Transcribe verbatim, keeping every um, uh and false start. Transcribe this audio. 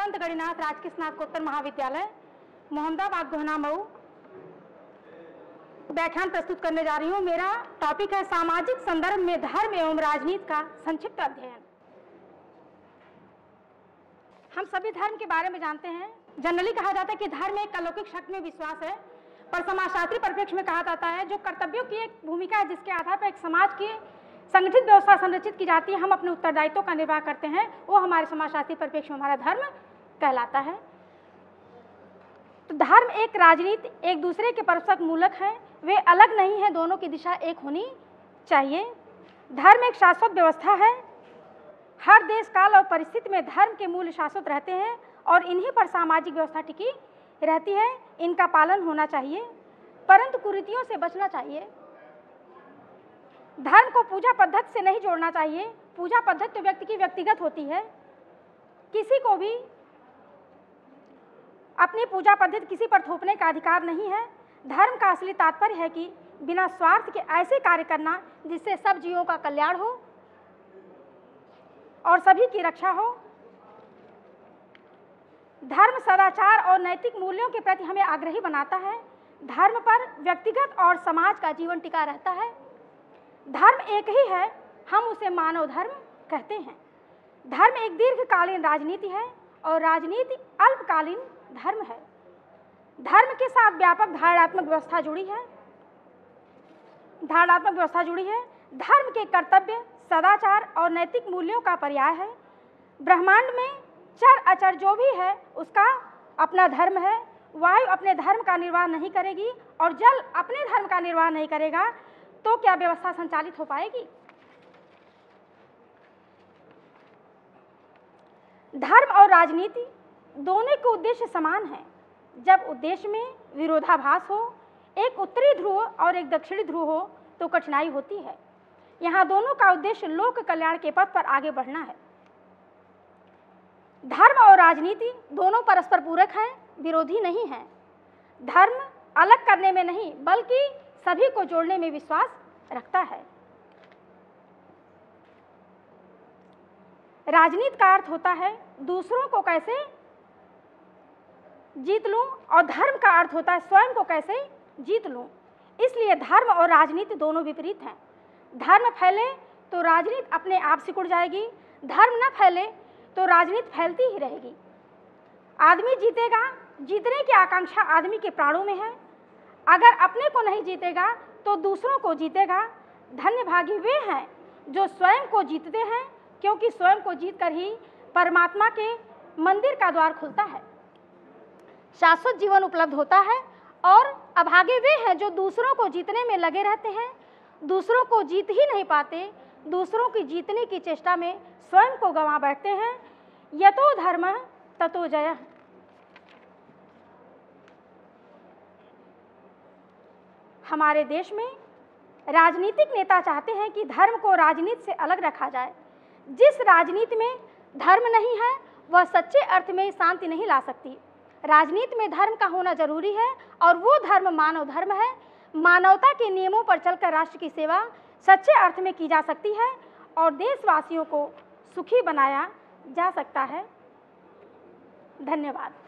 संत गणिनाथ राजकीय स्नातकोत्तर महाविद्यालय मोहम्मदाबाद गोहना मऊ व्याख्यान प्रस्तुत करने जा रही हूँ। मेरा टॉपिक है सामाजिक संदर्भ में धर्म एवं राजनीति का संक्षिप्त अध्ययन। हम सभी धर्म के बारे में जानते हैं। जनरली कहा जाता है कि धर्म एक अलौकिक शक्ति में विश्वास है, पर समाजशास्त्री परिप्रेक्ष्य में कहा जाता है जो कर्तव्यों की एक भूमिका है जिसके आधार पर एक समाज की संगठित व्यवस्था संरचित की जाती है, हम अपने उत्तरदायित्वों का निर्वाह करते हैं, वो हमारे समाजशास्त्री परिप्रेक्ष्य में हमारा धर्म कहलाता है। तो धर्म एक राजनीति एक दूसरे के परस्पर मूलक हैं, वे अलग नहीं हैं, दोनों की दिशा एक होनी चाहिए। धर्म एक शाश्वत व्यवस्था है। हर देश काल और परिस्थिति में धर्म के मूल्य शाश्वत रहते हैं और इन्हीं पर सामाजिक व्यवस्था टिकी रहती है। इनका पालन होना चाहिए, परंतु कुरीतियों से बचना चाहिए। धर्म को पूजा पद्धति से नहीं जोड़ना चाहिए। पूजा पद्धति तो व्यक्ति की व्यक्तिगत होती है, किसी को भी अपनी पूजा पद्धति किसी पर थोपने का अधिकार नहीं है। धर्म का असली तात्पर्य है कि बिना स्वार्थ के ऐसे कार्य करना जिससे सब जीवों का कल्याण हो और सभी की रक्षा हो। धर्म सदाचार और नैतिक मूल्यों के प्रति हमें आग्रही बनाता है। धर्म पर व्यक्तिगत और समाज का जीवन टिका रहता है। धर्म एक ही है, हम उसे मानव धर्म कहते हैं। धर्म एक दीर्घकालीन राजनीति है और राजनीति अल्पकालीन धर्म है। धर्म के साथ व्यापक धारणात्मक व्यवस्था जुड़ी है धारणात्मक व्यवस्था जुड़ी है धर्म के कर्तव्य सदाचार और नैतिक मूल्यों का पर्याय है। ब्रह्मांड में चर अचर जो भी है उसका अपना धर्म है। वायु अपने धर्म का निर्वाह नहीं करेगी और जल अपने धर्म का निर्वाह नहीं करेगा तो क्या व्यवस्था संचालित हो पाएगी? धर्म और राजनीति दोनों के उद्देश्य समान हैं। जब उद्देश्य में विरोधाभास हो, एक उत्तरी ध्रुव और एक दक्षिणी ध्रुव हो, तो कठिनाई होती है। यहाँ दोनों का उद्देश्य लोक कल्याण के पथ पर आगे बढ़ना है। धर्म और राजनीति दोनों परस्पर पूरक हैं, विरोधी नहीं हैं। धर्म अलग करने में नहीं बल्कि सभी को जोड़ने में विश्वास रखता है। राजनीति का अर्थ होता है दूसरों को कैसे जीत लूं और धर्म का अर्थ होता है स्वयं को कैसे जीत लूं। इसलिए धर्म और राजनीति दोनों विपरीत हैं। धर्म फैले तो राजनीति अपने आप सिकुड़ जाएगी, धर्म न फैले तो राजनीति फैलती ही रहेगी। आदमी जीतेगा, जीतने की आकांक्षा आदमी के प्राणों में है। अगर अपने को नहीं जीतेगा तो दूसरों को जीतेगा। धन्य भागी वे हैं जो स्वयं को जीतते हैं, क्योंकि स्वयं को जीतकर ही परमात्मा के मंदिर का द्वार खुलता है, शाश्वत जीवन उपलब्ध होता है। और अभागे वे हैं जो दूसरों को जीतने में लगे रहते हैं, दूसरों को जीत ही नहीं पाते, दूसरों की जीतने की चेष्टा में स्वयं को गंवा बैठते हैं। यतो धर्म ततो जयः। हमारे देश में राजनीतिक नेता चाहते हैं कि धर्म को राजनीति से अलग रखा जाए। जिस राजनीति में धर्म नहीं है वह सच्चे अर्थ में शांति नहीं ला सकती। राजनीति में धर्म का होना जरूरी है और वो धर्म मानव धर्म है। मानवता के नियमों पर चलकर राष्ट्र की सेवा सच्चे अर्थ में की जा सकती है और देशवासियों को सुखी बनाया जा सकता है। धन्यवाद।